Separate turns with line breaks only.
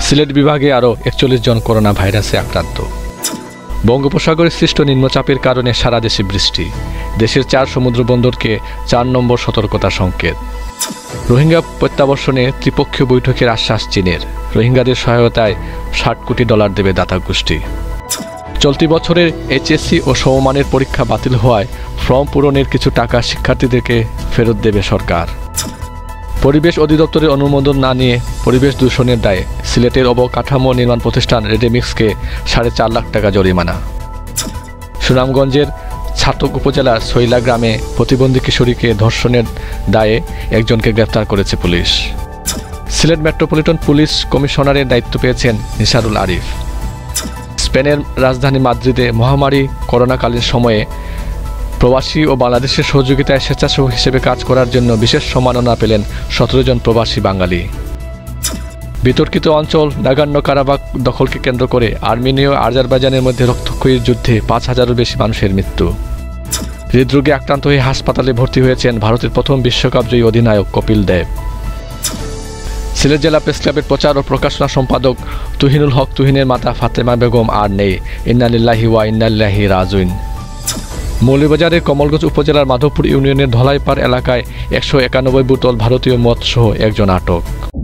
সিলেট বিভাগে আরও ৪১ জন করোনা ভাইরাসে আক্রান্ত। বঙ্গোপসাগরে সৃষ্ট নিম্নচাপের কারণে সারা দেশে বৃষ্টি। দেশের 4 সমুদ্র বন্দরকে 4 নম্বর সতর্কতা সংকেত। রোহিঙ্গা প্রত্যাবর্ষণে ত্রিপক্ষীয় বৈঠকের আশ্বাস চীনের। রোহিঙ্গাদের সহায়তায় $60 কোটি দেবে দাতা গোষ্ঠী। চলতি বছরের এইচএসসি ও সমমানের পরীক্ষা বাতিল হওয়ায় ফর্ম পূরণের কিছু টাকা শিক্ষার্থীদেরকে ফেরত দেবে সরকার। পরিবেশ অধিদপ্তরের অনুমোদন না নিয়ে পরিবেশ দূষণের দায়ে সিলেটের অবকাঠামো নির্মাণ প্রতিষ্ঠান রেডিমিক্সকে 4.5 লাখ টাকা জরিমানা। সুনামগঞ্জের ছাতক উপজেলার সৈলা গ্রামে প্রতিবন্ধী কিশোরীকে ধর্ষণের দায়ে একজনকে গ্রেফতার করেছে পুলিশ। সিলেট মেট্রোপলিটন পুলিশ কমিশনারের দায়িত্ব পেয়েছেন নিসারুল আরিফ। স্পেনের রাজধানী মাদ্রিদে মহামারী করোনাকালীন সময়ে প্রবাসী ও বাংলাদেশের সহযোগিতায় স্বেচ্ছাসেবক হিসেবে কাজ করার জন্য বিশেষ সম্মাননা পেলেন 17 জন প্রবাসী বাঙালি। বিতর্কিত অঞ্চল নাগোর্নো কারাবাখ দখলকে কেন্দ্র করে আর্মেনিয়া ও আজারবাইজানের মধ্যে রক্তক্ষয়ীর যুদ্ধে 5,000-এরও বেশি মানুষের মৃত্যু। হৃদরোগে আক্রান্ত হয়ে হাসপাতালে ভর্তি হয়েছেন ভারতের প্রথম বিশ্বকাপজয়ী অধিনায়ক কপিল দেব। সিলেট জেলা প্রেস ক্লাবের প্রচার ও প্রকাশনা সম্পাদক তুহিনুল হক তুহিনের মাতা ফাতেমা বেগম আর নেই। ইন্না লিল্লাহি ওয়া ইন্না ইলাইহি রাজিউন। মৌলভীবাজারের কমলগঞ্জ উপজেলার মাধবপুর ইউনিয়নের ধলাইপাড় এলাকায় 191 বোতল ভারতীয় মদসহ একজন আটক।